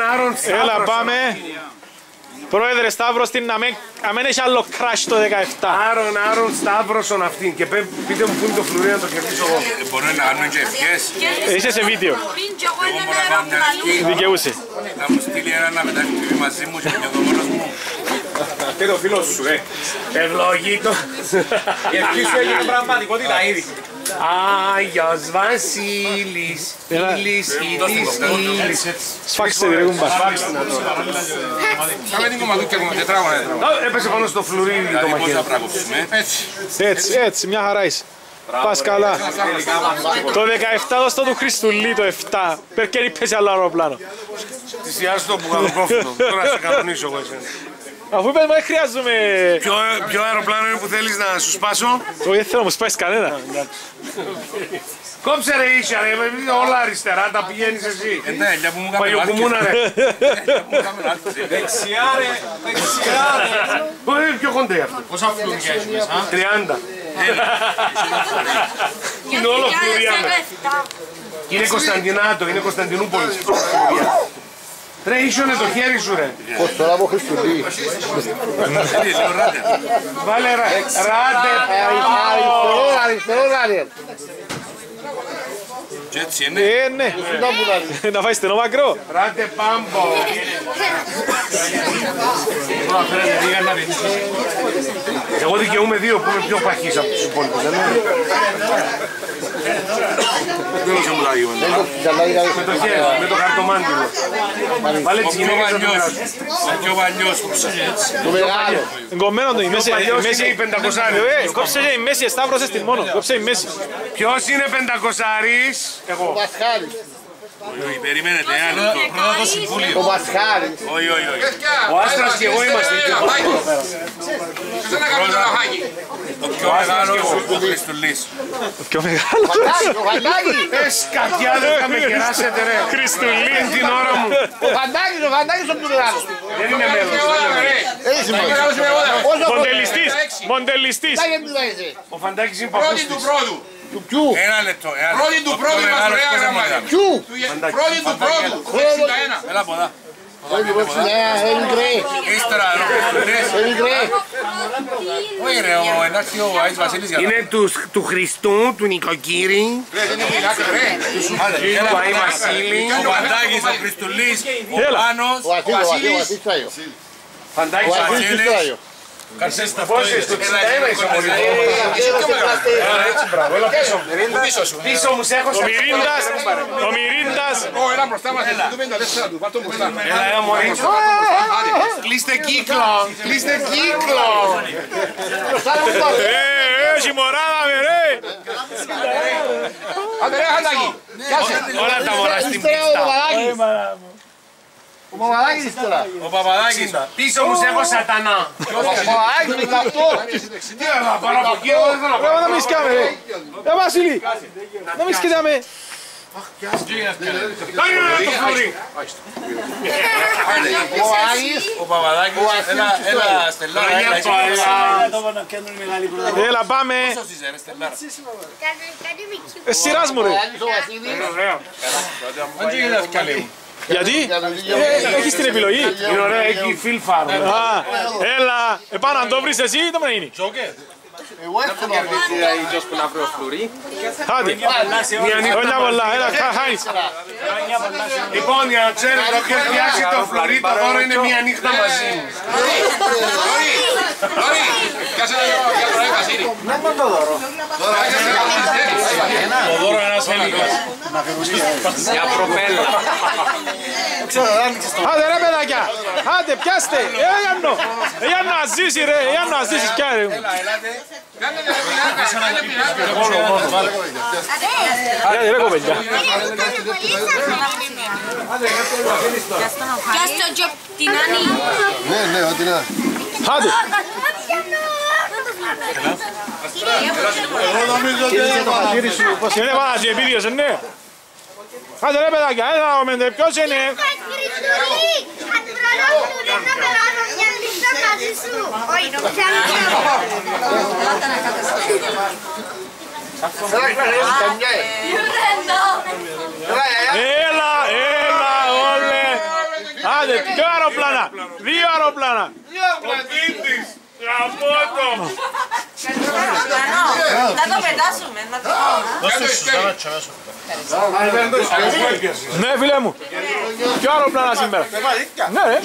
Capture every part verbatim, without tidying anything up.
Άρον Σταύρος. Έλα πάμε. Πρόεδρε Σταύρος, την να μην έχει άλλο crash το δεκαεπτά. Άρον, Άρον Σταύρωσον αυτήν. Και πείτε μου πού είναι το φλουρί να το κερδίσω εγώ. Μπορούμε να κάνουμε και ευχές. Είσαι σε βίντεο. Δικαιούσε. Να μου στείλει ένα να μεταφέρει μαζί μου και το μόνος μου. Και το φίλο σου, ε. Ευλογήτω. Η ευχή σου έγινε πραγματικότητα ήδη. Άγιος Βασίλης, ήλις, ήλις, ήλις. Σφάξτε τη ρεγούμπα. Θα με την κομματούκια ακόμα τετράγωνα. Έπεσε πάνω στο φλουρί το μαχαίρι. Έτσι. Έτσι, έτσι, μια χαρά είσαι. Πας καλά. Το δεκαεπτά δώστο του Χριστουλή, το επτά. Περκέ είπες άλλο αεροπλάνο. Θυσιάσου το μπουγαλοκόφωνο. Τώρα σε κανονίσω εγώ εσένα. Αφού είπες, μα δεν χρειάζομαι... Ποιο αεροπλάνο είναι που θέλεις να σου σπάσω? Όχι, δεν θέλω να μου σπάσεις κανένα. Κόψε ρε ίσια ρε, όλα αριστερά τα πηγαίνεις εσύ. Εντάξει, που μου κάνει Παλιοκουμούνα ρε. Δεξιά ρε, δεξιά ρε. Είναι πιο κοντέ αυτό. Πόσα φλουριά έχει μέσα? τριάντα. Είναι όλο φλουριά με. Είναι Κωνσταντινάτο, είναι Κωνσταντινούπολης. Ρε ίσονε το χέρι σου ρε. Πώς τώρα από Χριστουλή. Βάλε ρε, ράντε. Αριστερό, αριστερό ράντε. Και έτσι είναι. Ε, ναι. Να φάει στενό μακρό. Ράντε πάμπο. Εγώ δικαιούμαι δύο που είμαι πιο παχής από τους υπόλοιπους. Με το χέρι, με το χαρτομάντιλο. Βάλε τις γυναίκες να το μοιράσουν. Ο πιο παλιός που ψάχνει έτσι. Το μεγάλο. Εγκομμένο το η μέση. παλιός η μέση- είναι η πεντακοσάρη. Ε, Κόψε και η μέση, Σταύρωσες την μόνο. Κόψε η μέση. Ποιος είναι πεντακοσάρης? Εγώ. Πασχάρης. Όχι, περιμένετε ένα λεπτό. Πρώτα το συμβούλιο. Το Πασχάρης. Όχι, όχι, όχι. Ο Άστρας και εγώ είμαστε. Το πιο μεγάλο ο Χριστουλής. Το πιο μεγάλο. Φαντάκι, ο Φαντάκι. Ε, σκατιά δεν θα με κεράσετε ρε. Χριστουλή. Είναι την ώρα μου. Ο Φαντάκης, ο Φαντάκης ο πιο μεγάλος. Δεν είναι μέλος. Έχει σημασία. Πόσο Μοντελιστής. Μοντελιστής. Φαντάκι μου είσαι. Ο Φαντάκης είναι παππούς της. Του ποιου. Ένα λεπτό. ένα λεπτό. Πρώτη του Το πιο πρώτου μας μεγάλος ωραία ποιος είναι γραμμάρια. μεγάλος. Ποιου. Πρώτη του πρώτου. εξήντα ένα. Έλα από εδώ. Όχι, πώς είναι. Έχει γκρέ. Ύστερα ο Χριστουλής. Έχει γκρέ. Όχι ρε, ο εντάξει ο Άης Βασίλης για να... Είναι του, του Χριστού, του Νοικοκύρη, Άντε, έλα, του Άι Βασίλη. Ο Βαντάκης, ο Χριστουλής, ο Έλα. Πάνος, Ο Βασίλης, ο Βασίλης, ο Βασίλης Τράγιο. Φαντάκης Ο Βασίλης Βασίλης. Τράγιο. Καρσές τα Πόσες, το εξήντα ένα είσαι μόλις. Έλα έτσι μπράβο, έλα πίσω. Πίσω σου. Πίσω μου σε έχω Ο Μυρίντας. Ο Μυρίντας. Ω, ένα μπροστά μας, του πενήντα τέσσερα του, πάρ' το μπροστά. Έλα, έλα μωρή. Κλείστε κύκλο, κλείστε κύκλο. Ε, έχει μωράδα με ρε. Άντε ρε, Χαντάκη. Όλα τα μωρά στην Ύστερα ο πίστα. Παπαδάκης. Ο Παπαδάκης ύστερα. Ο Παπαδάκης. Πίσω μου σε έχω σατανά. Ο Παπαδάκης με καυτό. Τι έλα, πάρω από εκεί, εγώ δεν θέλω να Ρε, να μην σκάμε ρε. Ρε Βασίλη. Να μην σκεδάμε. Κάνε ένα το φλουρί. Ο Παπαδάκης. Ο Παπαδάκης. Έλα, έλα, Στελάρα. Έλα, εσύ. Έλα πάμε. Πόσος είσαι ρε, Στελάρα. Ε, σειράς μου ρε. Ο Βασίλης. Αν και γίνεται ευκαλή. Γιατί. Ε, Έχεις την επιλογή. Είναι ωραία, έχει φιλφάρ. Α, έλα. Επάνω αν το βρεις εσύ ή το να γίνει. Εγώ θέλω να βρω. Άντε. Χρόνια πολλά. Έλα, χάνεις. Λοιπόν, για να ξέρετε, όποιος πιάσει το φλουρί, το δώρο είναι μία νύχτα μαζί μου. Λόρι, πιάσε ένα για τον Άι Βασίλη. Το δώρο ένας έλικας. Για προπέλα. Άντε ρε παιδάκια. Άντε πιάστε. Ε, Γιάννο. Ε, Γιάννο να ζήσει ρε. Ε, Γιάννο να ζήσεις πια ρε. Έλα, ελάτε. Κάνε μια πινάκα, κάνε πινάκα. Άντε ρε κοπελιά. Και στο τζοπ την Άννη. Ναι, ναι, ό,τι να. Άντε. Είναι Παναγία, επίδειωσε, ναι. Άντε ρε παιδάκια, έλα να δούμε ποιος είναι. Έλα, έλα, όλε. Άντε, δύο αεροπλάνα. Δύο αεροπλάνα. Ο Πίτης, γαμώτο. Να το πετάσουμε, να το Ναι, φίλε μου. Δύο αεροπλάνα σήμερα. Ναι, ρε.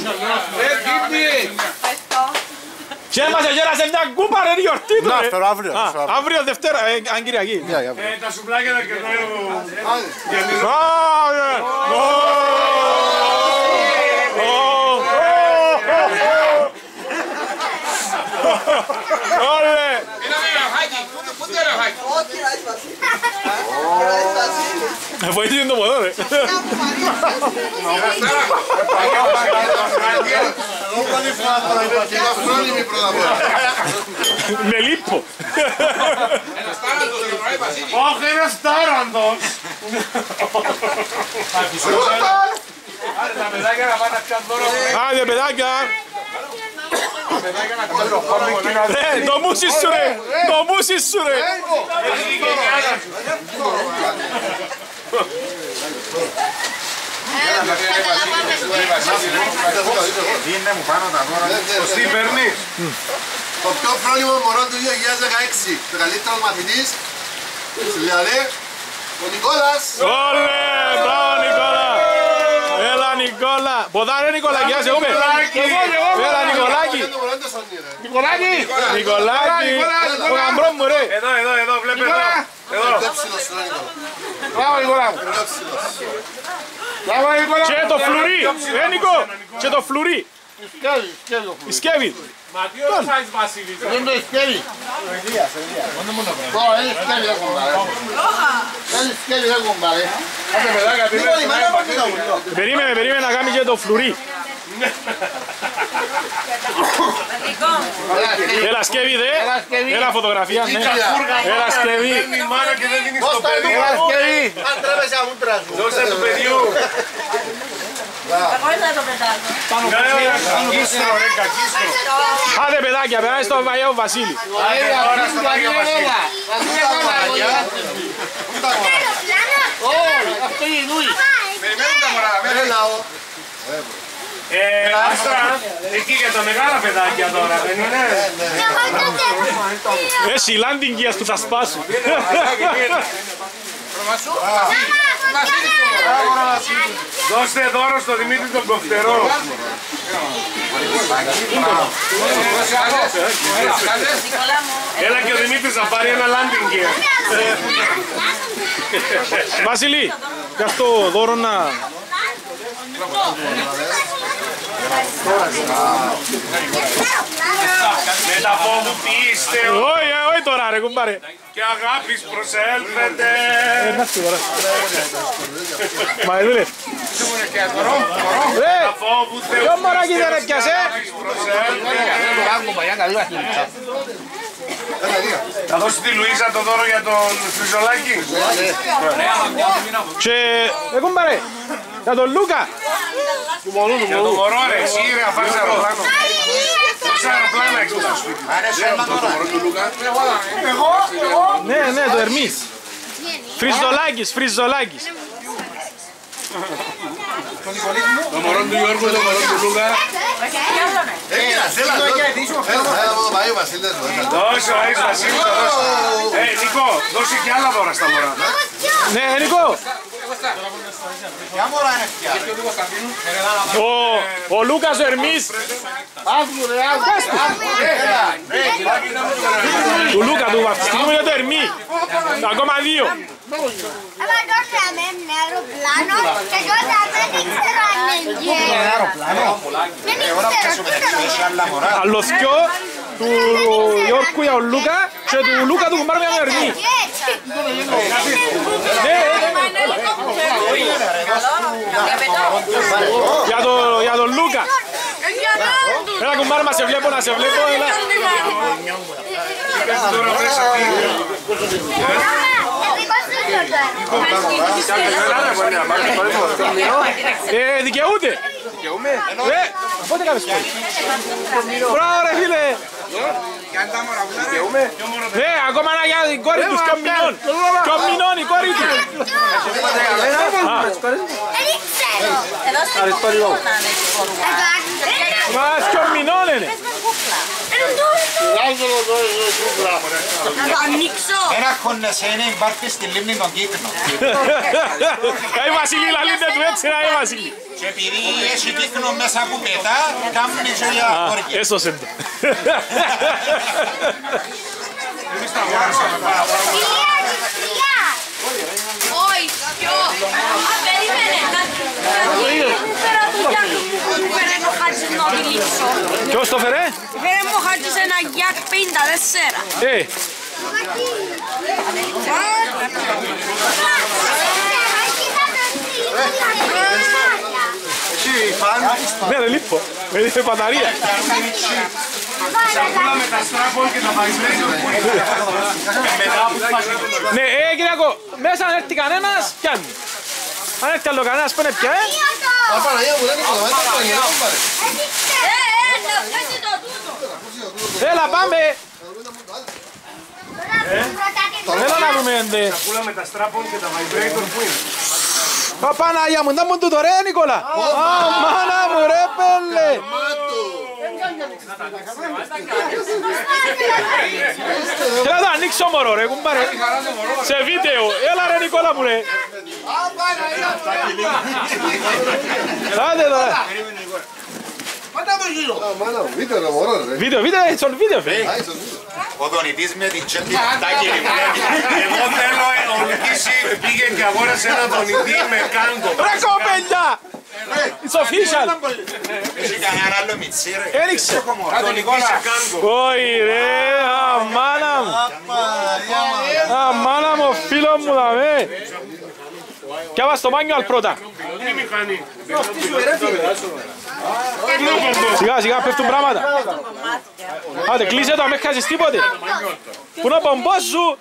Και μας εγέρασε μια κούπα ρε γιορτή του. Να, φέρω αύριο. Αύριο Δευτέρα, αν Κυριακή. Ε, τα σουβλάκια τα κερνάει ο... Όλε! Βοήθησε το ποδό ρε. Με λίπο. Όχι, ένας τάραντος. Τα παιδάκια να πάνε να πιάνουν δώρο. Άντε παιδάκια. Ρε, το μουσι σου ρε. Το μουσι σου ρε. Είναι μου πάνω τα δώρα. Τι παίρνεις? Το πιο φρόνιμο μωρό του δύο χιλιάδες δεκαέξι. Το καλύτερος μαθητής στη Λιαλέ, ο Νικόλας. Όλε, μπράβο Νικόλα. Έλα Νικόλα. Ποδά ρε Νικολάκη, άσε ούμε. Έλα Νικολάκη. Νικολάκη! Νικολάκη. Ο γαμπρό μου ρε. Εδώ, εδώ, εδώ, βλέπε εδώ. Εδώ. Τέψιλος του Νικόλα. Μπράβο Νικολά μου. Τέψιλος. Μπράβο Νικολά. Και το φλουρί. Ε Νικό. Και το φλουρί. Η σκεύη. Μα τι ώρα φάεις Βασίλης? Δεν το σκεύει. Ω, είναι σκεύη δεν κουμπάρε. Είναι σκεύη δεν κουμπάρε. Άντε παιδάκια, τι είναι? Περίμενε, περίμενε να κάνει και το φλουρί. Έλα σκεύη δε. Έλα φωτογραφία, ναι. Έλα σκεύη. Η μάνα και δεν δίνεις το παιδί. Αν τρέπεσαι αμούτρα σου. Δώστε του παιδιού. Εγώ θα το πετάσω. Κακίστρο ρε, κακίστρο. Άντε παιδάκια, περάσει στο Αγίου Βασίλη. Τώρα στον Άγιο Βασίλη. Αυτό είναι η Λούι. Περιμένουν τα μωρά. Ε, Άστρα, εκεί για τα μεγάλα παιδάκια τώρα, δεν είναι? Έχει landing gears που θα σπάσουν. Δώστε δώρο στο Δημήτρη τον Κοφτερό. Έλα και ο Δημήτρης θα πάρει ένα landing gear. Βασίλη, για αυτό δώρο να... Με τα φόβου πίστεω Όχι, όχι τώρα ρε κουμπάρε. και αγάπης προσέλθετε. Να στη τώρα. Μα εδούλε. Ρε, Τα φόβου Θεού ποιο μωράκι δεν ρε πιάσε. Θα δώσει τη Λουίζα το δώρο για τον Φριζολάκη. Και, ρε κουμπάρε, για τον Λούκα. Για τον μωρό ρε, εσύ ρε αφάρεις αεροπλάνο. Πόσα αεροπλάνα έχεις στο σπίτι? Ναι, ναι, το Ερμής. Φριζολάκης, Φριζολάκης. Το μωρό του Γιώργου, το μωρό του Λούκα. Έλα από το Παΐ Βασίλης. Δώσε ο Άης Βασίλης, θα δώσει. Ε, Νικό, δώσε και άλλα δώρα στα μωρά. Ναι, Νικό. Ο, ο Λούκας ο Ερμής. Του Λούκα, του βαφτιστικού είναι το Ερμή. Ακόμα δύο. Άμα δώσαμε με αεροπλάνο και τότε δεν ήξερα αν είναι αεροπλάνο. Δεν ήξερα. Άλλο δυο του Γιώργου για τον Λούκα και του Λούκα του κουμπάρου για τον Ερμή. Για τον, για τον Λούκα. Έλα κουμπάρου μας σε βλέπω, να σε βλέπω. Έλα. Ε, δικαιούται. Ε, πότε κάνεις πάλι. Μπράβο ρε φίλε. Ε, ακόμα ένα για την κόρη τους, ποιον μηνών. Ποιον μηνών η κόρη του. Εδώ στην κουκλό να είναι και κορούγα. Μα σκιο μηνών είναι. Να το ανοίξω. Ένα κονεσένε υπάρχει στη λίμνη των Κύκνων. Η Βασίλη λαλείτε του έτσι να η Βασίλη. Και επειδή έχει Κύκνο μέσα που πετά, κάνουν η ζωή αγόρια. Έσωσε το. Εμείς τα αγοράσαμε πάρα πολύ. Όχι, πιο. Α, περίμενε. Μου φέρα του Γιάκ. Μου φέρα ο Χάτζης να τη λήψω. Ποιος το φέρε? Φέρα μου ο Χάτζης ένα Γιάκ πενήντα τέσσερα. Ε. Ναι ρε λείπω. Με δείχνει μπαταρία. Σακούλα με τα στράπον και τα vibrator που είναι. Ναι, ε Κυριακό, μέσα αν έρθει κανένας, πιάνει. Αν έρθει άλλο κανένας, πάνε πια, ε. Παναγία μου, δεν είναι κοντά, δεν είναι κοντά. Ε, ε, να βγάζει το τούτο. Έλα πάμε. Έλα να δούμε εντε. Σακούλα με τα στράπον και τα vibrator που είναι. Ω Παναγία μου, δεν μου τούτο ρε Νικόλα. Α, μάνα μου ρε πέλε. Έλα να ανοίξω μωρό ρε κουμπάρε. Σε βίντεο. Έλα ρε Νικόλα μου ρε. Άντε τώρα. Μάνα μου, βίντεο ρε μωρό ρε. Βίντεο, βίντεο, it's on video φίλε. Ο δονητής με την τσέπη τάκι Εγώ θέλω ο Λουκίση πήγε και αγόρασε ένα δονητή με κάγκο. Ρε κοπέλια. It's official. Έχει κανένα άλλο μιτσί ρε. Έριξε. Δονητή σε κάγκο. Όχι ρε, αμάνα μου. Αμάνα μου, φίλο μου δαμε. Κι άβα στο μάνιουαλ πρώτα. Είναι μηχανή. Σιγά σιγά πέφτουν πράγματα. Άντε κλείσε το, αν με χάσεις τίποτε. Πού να πομπός σου.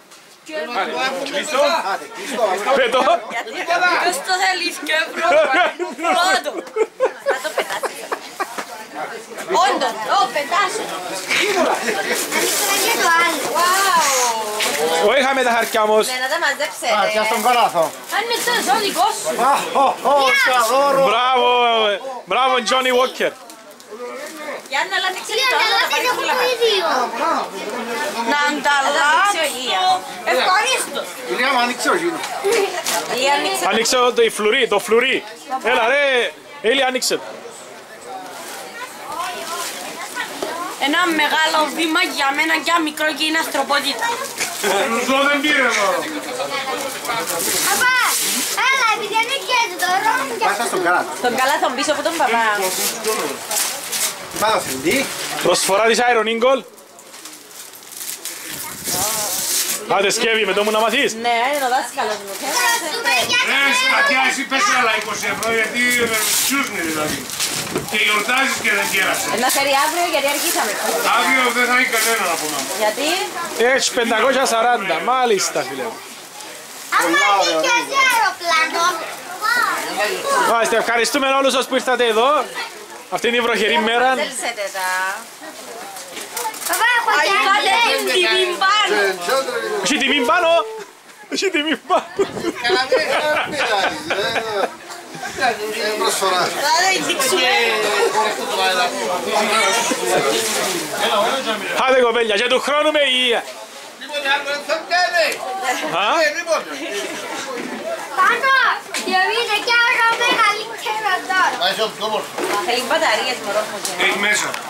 Πέτω. Ποιος το θέλεις και πρώτο. Να το πετάσεις. Όντως, το πετάσου. Όχι είχαμε τα χαρτιά όμως. Ναι, να τα μαζέψετε. Και στον καλάθο. Αν είναι το ο δικός σου. Μπράβο, μπράβο Johnny Walker. Γιάννα, αλλά ανοίξε το άλλο, να πάρεις όλα πάνω. Να ανταλλάξω. Ευχαρίστως. Ηλία μου ανοίξε ο γίνο. Ηλία, ανοίξε. Άνοιξε το η φλουρί, το φλουρί. Έλα ρε, Έλλη άνοιξε το. Ένα μεγάλο βήμα για μένα και ένα μικρό και είναι αστροπότητα. Ζω δεν πήρε εδώ. Παπά, έλα, επειδή ανοίγεται το ρόλο και Πάσα στον καλάθο. Τον καλά τον πίσω από τον παπά. Πάω συντή. Προσφορά της Iron Eagle. Άντε σκεύη με το μου να μαθείς. Ναι, είναι ο δάσκαλος μου. Ε, Σπατιά, εσύ πες άλλα είκοσι ευρώ γιατί τσούσνει δηλαδή. Και γιορτάζεις και δεν κέρασε. Να φέρει αύριο γιατί αρχίσαμε. Αύριο δεν θα έχει κανένα να πούμε. Γιατί? Έχει πεντακόσια σαράντα, μάλιστα φίλε μου. άμα ανοίγεται αεροπλάνο. Μάλιστα, ευχαριστούμε όλους σας που ήρθατε εδώ. Αυτή είναι η βροχερή μέρα. Θέλσετε τα... Παπά, έχω και Πάτε την τιμή πάνω. Έχει τιμή πάνω. Έχει τιμή πάνω. Προσφορά. Θα δείξουμε. Άντε κοπέλια, και του χρόνου με υγεία. Α? Πάνω, διαβείτε κι άλλο μεγαλύτερο τώρα. Θέλει μπαταρίες μωρό μου. Έχει μέσα.